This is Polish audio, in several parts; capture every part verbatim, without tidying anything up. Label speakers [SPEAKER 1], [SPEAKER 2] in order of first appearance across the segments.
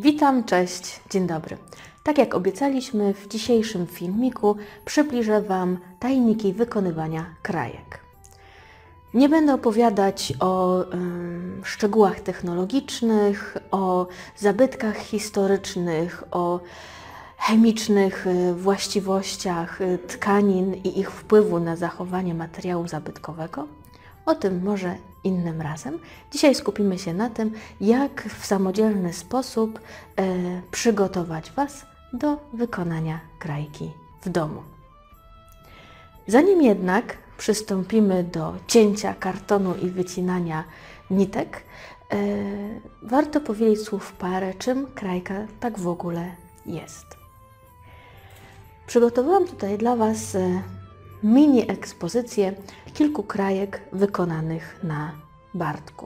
[SPEAKER 1] Witam, cześć, dzień dobry. Tak jak obiecaliśmy, w dzisiejszym filmiku przybliżę Wam tajniki wykonywania krajek. Nie będę opowiadać o ym, szczegółach technologicznych, o zabytkach historycznych, o chemicznych y, właściwościach y, tkanin i ich wpływu na zachowanie materiału zabytkowego. O tym może innym razem. Dzisiaj skupimy się na tym, jak w samodzielny sposób e, przygotować Was do wykonania krajki w domu. Zanim jednak przystąpimy do cięcia kartonu i wycinania nitek, e, warto powiedzieć słów parę, czym krajka tak w ogóle jest. Przygotowałam tutaj dla Was e, mini ekspozycję kilku krajek wykonanych na Bartku.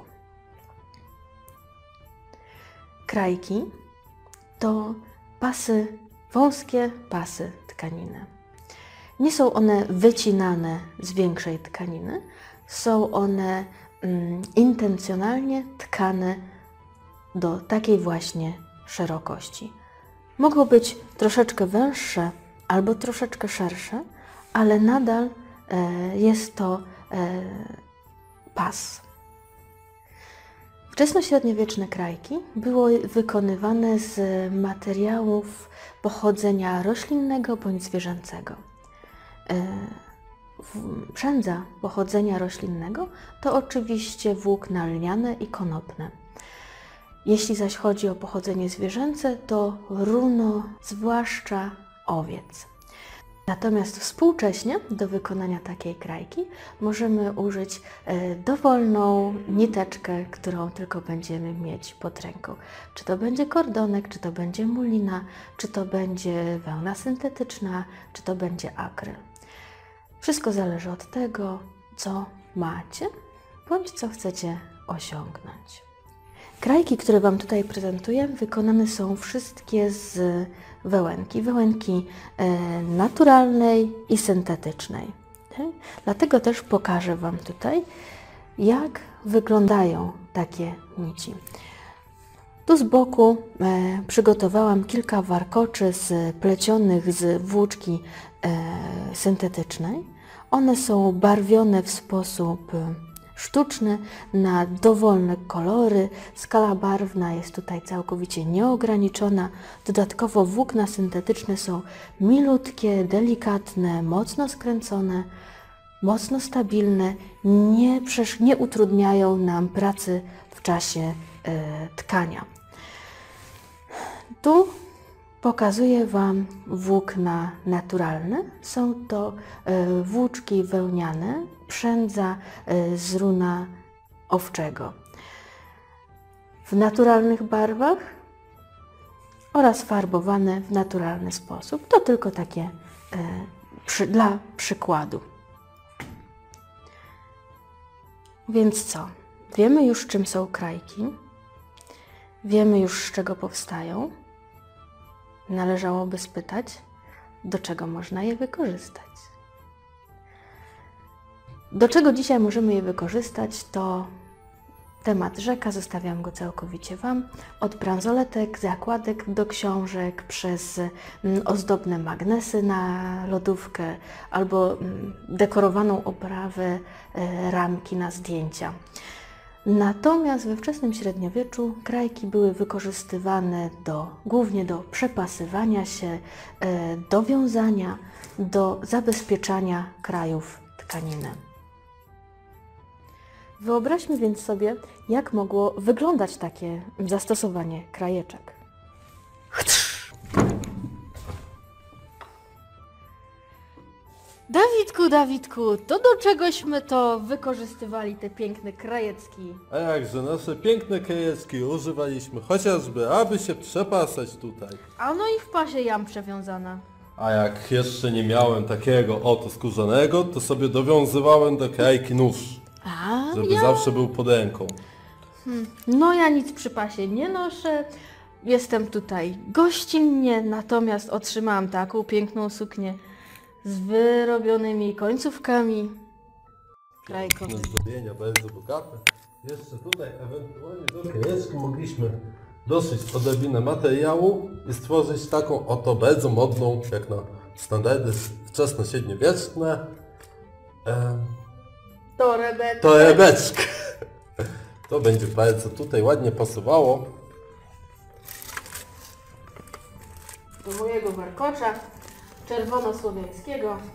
[SPEAKER 1] Krajki to pasy, wąskie pasy tkaniny. Nie są one wycinane z większej tkaniny, są one mm, intencjonalnie tkane do takiej właśnie szerokości. Mogą być troszeczkę węższe albo troszeczkę szersze, ale nadal e, jest to e, pas. Wczesnośredniowieczne krajki były wykonywane z materiałów pochodzenia roślinnego bądź zwierzęcego. E, Przędza pochodzenia roślinnego to oczywiście włókna lniane i konopne. Jeśli zaś chodzi o pochodzenie zwierzęce, to runo, zwłaszcza owiec. Natomiast współcześnie do wykonania takiej krajki możemy użyć e, dowolną niteczkę, którą tylko będziemy mieć pod ręką. Czy to będzie kordonek, czy to będzie mulina, czy to będzie wełna syntetyczna, czy to będzie akryl. Wszystko zależy od tego, co macie, bądź co chcecie osiągnąć. Krajki, które Wam tutaj prezentuję, wykonane są wszystkie z wełenki, wełenki e, naturalnej i syntetycznej. Tak? Dlatego też pokażę Wam tutaj, jak wyglądają takie nici. Tu z boku e, przygotowałam kilka warkoczy z plecionych z włóczki e, syntetycznej. One są barwione w sposób sztuczny, na dowolne kolory. Skala barwna jest tutaj całkowicie nieograniczona. Dodatkowo włókna syntetyczne są milutkie, delikatne, mocno skręcone, mocno stabilne, nie, nie utrudniają nam pracy w czasie e, tkania. Tu pokazuję Wam włókna naturalne. Są to e, włóczki wełniane, przędza e, z runa owczego. W naturalnych barwach oraz farbowane w naturalny sposób. To tylko takie e, przy, dla przykładu. Więc co? Wiemy już, czym są krajki. Wiemy już, z czego powstają. Należałoby spytać, do czego można je wykorzystać. Do czego dzisiaj możemy je wykorzystać, to temat rzeka, zostawiam go całkowicie Wam. Od bransoletek, zakładek do książek, przez ozdobne magnesy na lodówkę albo dekorowaną oprawę ramki na zdjęcia. Natomiast we wczesnym średniowieczu krajki były wykorzystywane do, głównie do przepasywania się, do wiązania, do zabezpieczania krajów tkaniny. Wyobraźmy więc sobie, jak mogło wyglądać takie zastosowanie krajeczek. Dawidku, Dawidku, to do czegośmy to wykorzystywali te piękne krajecki?
[SPEAKER 2] A jakże, nasze piękne krajecki używaliśmy chociażby, aby się przepasać tutaj.
[SPEAKER 1] A no i w pasie jam przewiązana.
[SPEAKER 2] A jak jeszcze nie miałem takiego oto skórzanego, to sobie dowiązywałem do krajki nóż,
[SPEAKER 1] A,
[SPEAKER 2] żeby
[SPEAKER 1] ja...
[SPEAKER 2] zawsze był pod ręką.
[SPEAKER 1] Hmm. No ja nic przy pasie nie noszę, jestem tutaj gościnnie, natomiast otrzymałam taką piękną suknię z wyrobionymi końcówkami krajkowymi.
[SPEAKER 2] Zdobienia bardzo bogate. Jeszcze tutaj ewentualnie do krajeczki mogliśmy doszyć odrobinę materiału i stworzyć taką oto bardzo modną, jak na standardy wczesnośredniowieczne, e,
[SPEAKER 1] Torebeczkę.
[SPEAKER 2] torebeczkę. To będzie bardzo tutaj ładnie pasowało.
[SPEAKER 1] Do mojego warkocza czerwonosłowiańskiego.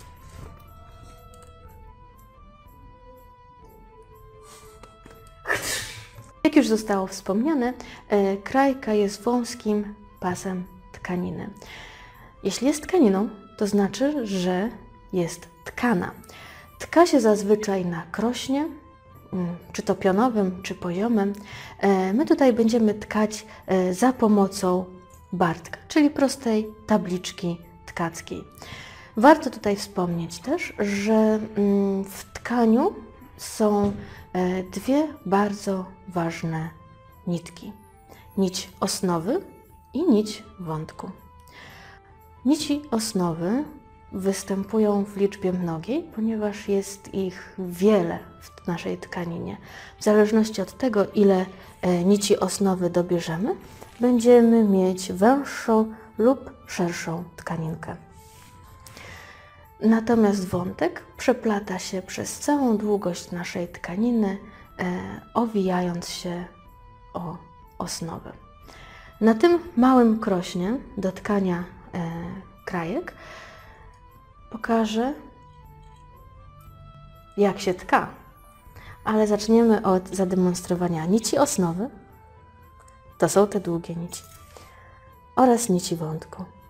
[SPEAKER 1] Jak już zostało wspomniane, e, krajka jest wąskim pasem tkaniny. Jeśli jest tkaniną, to znaczy, że jest tkana. Tka się zazwyczaj na krośnie, mm, czy to pionowym, czy poziomym. E, my tutaj będziemy tkać e, za pomocą bartka, czyli prostej tabliczki tkackiej. Warto tutaj wspomnieć też, że mm, w tkaniu są e, dwie bardzo ważne nitki. Nić osnowy i nić wątku. Nici osnowy występują w liczbie mnogiej, ponieważ jest ich wiele w naszej tkaninie. W zależności od tego, ile e, nici osnowy dobierzemy, będziemy mieć węższą lub szerszą tkaninkę. Natomiast wątek przeplata się przez całą długość naszej tkaniny, e, owijając się o osnowę. Na tym małym krośnie do tkania e, krajek pokażę, jak się tka, ale zaczniemy od zademonstrowania nici osnowy, to są te długie nici, oraz nici wątku.